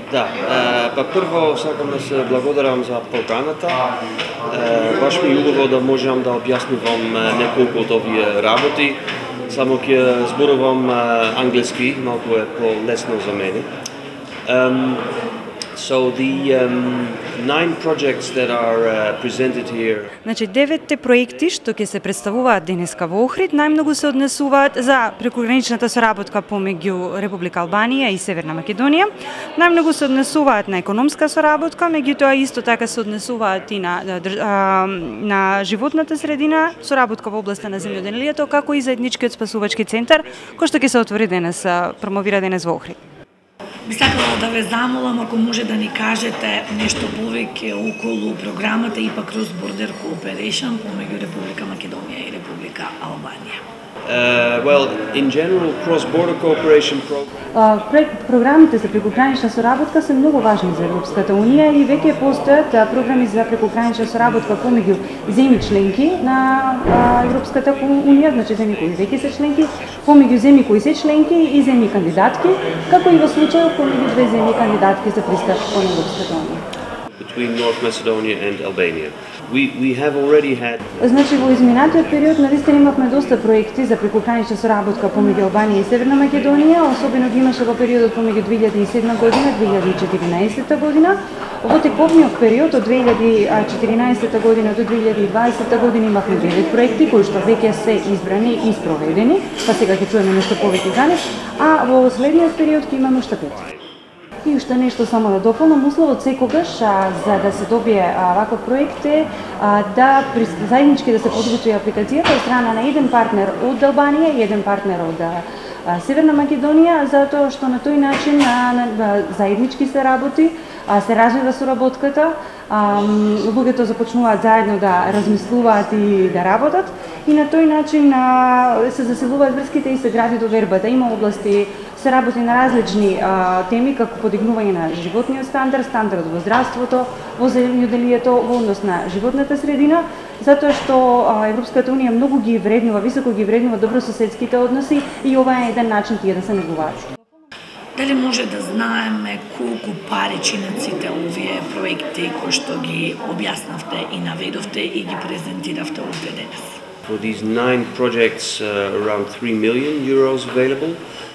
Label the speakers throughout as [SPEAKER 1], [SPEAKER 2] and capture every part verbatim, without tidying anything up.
[SPEAKER 1] Да, е, па прво сакам да се благодарам за поканата. Е, баш ми е убаво да можам да објаснувам неколку од овие работи. Само ќе зборувам англиски, малку е по-лесно за мене. Um, so the um, nine projects that are uh, presented here.
[SPEAKER 2] Значи деветте проекти што ќе се представуваат денеска во Охрид најмногу се однесуваат за прекограничната соработка помеѓу Република Албанија и Северна Македонија. Најмногу се однесуваат на економска соработка, меѓутоа исто така се однесуваат и на а, на животната средина, соработка во областа на земјоделието, како и заедничкиот спасувачки центар кој што ќе се отвори денес, промовира денес во Охрид.
[SPEAKER 3] Би сакала да ве замолам ако може да ни кажете нешто повеќе околу програмата и пак Cross Border Cooperation помеѓу Република Македонија и Република Албанија.
[SPEAKER 1] Uh, well, in general, cross-border cooperation
[SPEAKER 2] uh, програмите за прекогранична соработка се многу важни за Европската унија и веќе постојат uh, програми за прекогранична соработка помеѓу земји членки на uh, Европската унија, значи земји кои веќе се членки, помеѓу земји кои се членки и земји кандидатки, како и во случајот помеѓу две земји кандидатки за пристап кон Европската унија.
[SPEAKER 1] Between North Macedonia and Albania. We we have already had.
[SPEAKER 2] Значи во изминатиот период навистина имавме доста проекти за прекогранична соработка помеѓу Албанија и Северна Македонија, особено ги имаше во периодот помеѓу две илјади и седма година и две илјади и четиринаесетта година. Во тековниот период од две илјади и четиринаесетта година до две илјади и дваесетта година имавме девет проекти кои што веќе се избрани и спроведени, па сега ќе чуеме нешто повеќе за нив, а во следниот период ќе имаме уште пет. И уште нешто само да дополнам, условот секогаш а, за да се добие а, ваков проект е а, да заеднички да се подготви апликацијата од страна на еден партнер од Албанија и еден партнер од а, Северна Македонија, затоа што на тој начин а, на, заеднички се работи, а, се развива соработката, а, луѓето започнуваат заедно да размислуваат и да работат и на тој начин а, се засилуваат врските и се гради довербата. Има области се работи на различни а, теми, како подигнување на животниот стандард, стандард во здравството, во земјоделието, во однос на животната средина, затоа што а, Европската унија многу ги вреднува, високо ги вреднува добрососедските односи и ова е еден начин тие да се негуваат.
[SPEAKER 3] Дали може да знаеме колку пари чинат сите овие проекти кои што ги објаснавте и наведовте и ги презентиравте овде денес?
[SPEAKER 1] For these nine projects, uh, around three million euros available.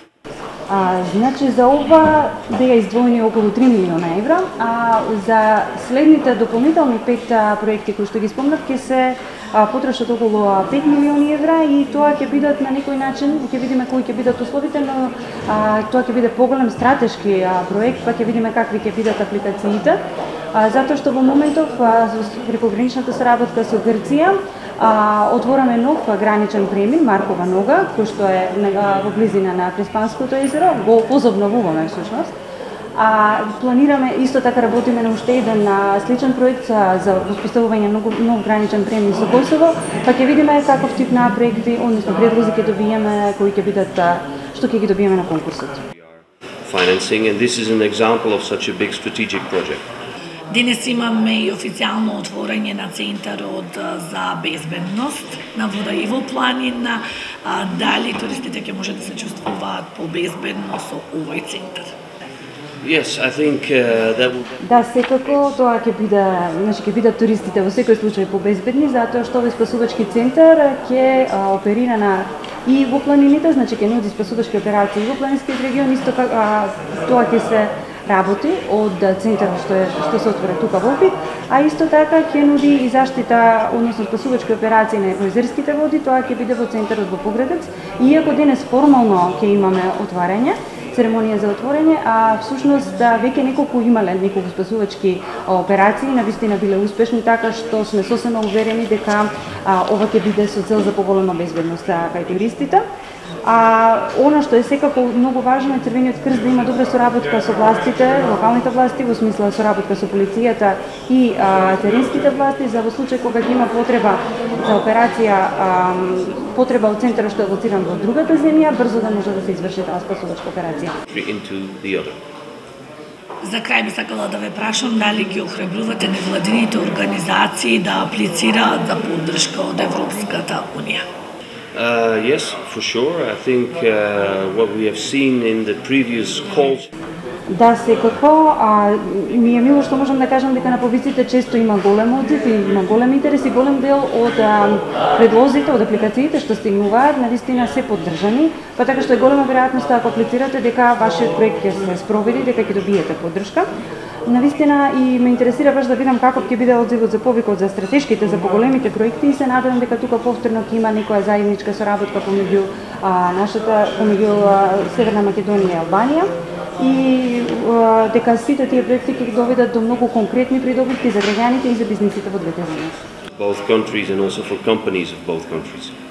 [SPEAKER 2] А, значи за ова беа издвоени околу три милиона евра, а за следните дополнителни пет а, проекти кои што ги спомнав ќе се а, потрошат околу а, пет милиони евра и тоа ќе бидат на некој начин, ќе видиме кои ќе бидат условите, но а, тоа ќе биде поголем стратешки а, проект, па ќе видиме какви ќе бидат апликациите, а, затоа што во моментов а, прекограничната соработка со Грција А, отвораме нов граничен премин Маркова нога, кој што е во близина на Преспанското езеро, го позобновуваме всушност. А планираме исто така работиме на уште еден а, сличен проект а, за воспоставување на нов граничен премин со Косово, па ќе видиме каков тип на проекти, односно предлози ќе добиеме, кои ќе бидат а, што ќе ги добиеме на конкурсот.
[SPEAKER 1] Financing, and this is an example of such a big strategic project.
[SPEAKER 3] Денес имаме и официјално отворање на Центарот за безбедност на вода и во планина. А, дали туристите ќе може да се чувствуваат побезбедно со овој центар?
[SPEAKER 1] Yes, I think uh, that will...
[SPEAKER 2] Да, секако тоа ќе биде, значи ќе бидат туристите во секој случај побезбедни, затоа што овој спасувачки центар ќе а, оперира на и во планините, значи ќе нуди спасувачки операции и во планинскиот регион, исто како тоа ќе се работи од центарот што е што се отвора тука во Охрид, а исто така ќе нуди и заштита, односно спасувачки операции на езерските води, тоа ќе биде во центарот во Поградец. Иако денес формално ќе имаме отварање, церемонија за отворање, а всушност да, веќе неколку имале неколку спасувачки операции, навистина биле успешни, така што сме сосема уверени дека а, ова ќе биде со цел за поголема безбедност кај туристите. А она што е секако многу важно е Црвениот крст да има добра соработка со властите, локалните власти, во смисла соработка со полицијата и а, теренските власти, за во случај кога ќе има потреба за операција, а, потреба од центарот што е лоциран во другата земја, брзо да може да се изврши таа спасувачка операција.
[SPEAKER 3] За крај би сакала да ве прашам дали ги охрабрувате невладините организации да аплицираат за поддршка од Европската унија?
[SPEAKER 1] Uh, yes, for sure. I think uh, what we have seen in the previous calls.
[SPEAKER 2] Да, секако, а ми е мило што можам да кажам дека на повиците често има голем одзив и има голем интерес и голем дел од а, предлозите, од апликациите што стигнуваат, навистина се поддржани, па така што е голема веројатноста ако аплицирате дека вашиот проект ќе се спроведи, дека ќе добиете поддршка. Навистина и ме интересира баш да видам каков ќе биде одзивот за повикот за стратешките, за поголемите проекти и се надевам дека тука повторно ќе има некоја заедничка соработка помеѓу а, нашата помеѓу а, Северна Македонија и Албанија и а, дека сите тие проекти ќе доведат до многу конкретни придобивки за граѓаните и за бизнисите во двете земји.
[SPEAKER 1] Both countries and also for companies of both countries.